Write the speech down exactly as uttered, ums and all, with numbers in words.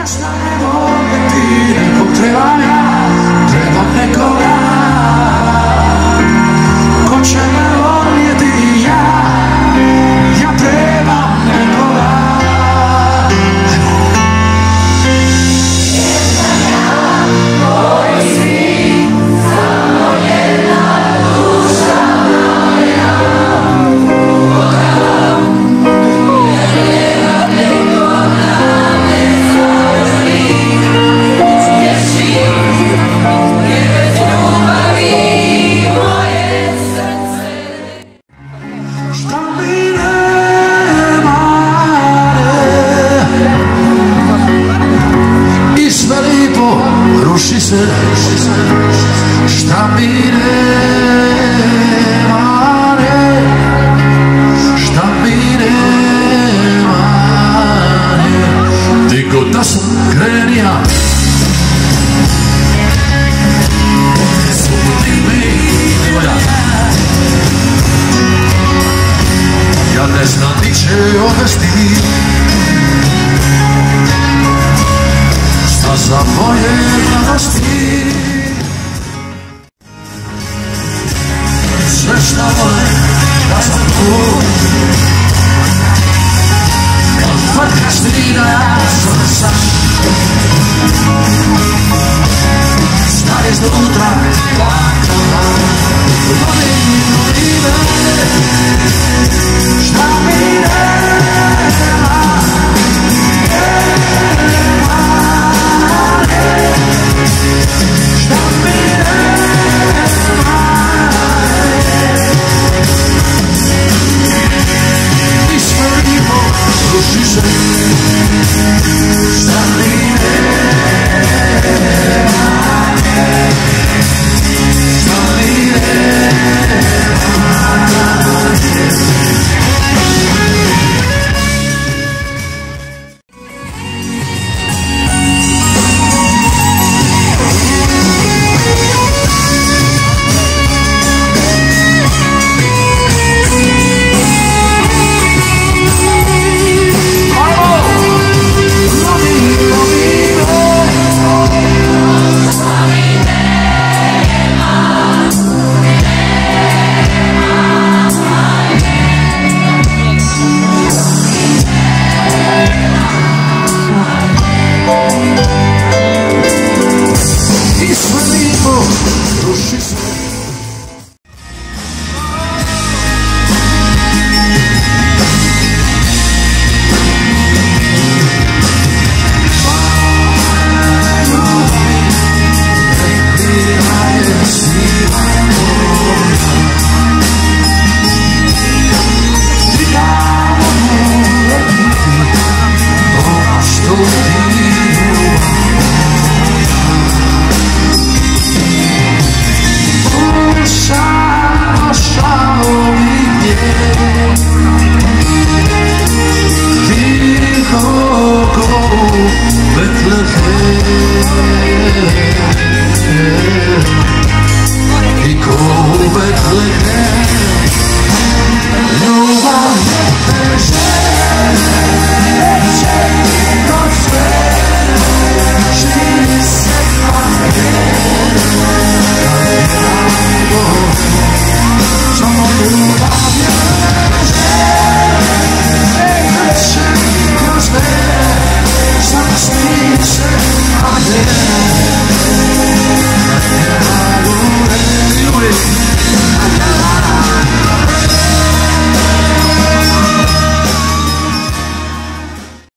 Zašto ne voljeti nekog treba ja, trebam nekoga ko će me voljeti ja, ja trebam nekoga. Jesam ja tvoj sin, samo jedna duša moja, ruši se, šta mi nema, ne, šta mi nema, ne, gdje god da sam krenija, suti mi, ja ne znam di će odvesti, za moje radosti. Sve što volim da sam tu, kad vrka strida ja sam sam, stari iznutra volim ime, šta mi nema, šta mi nema, i sve lipo ruši se, šta mi nema, šta mi nema. Nobody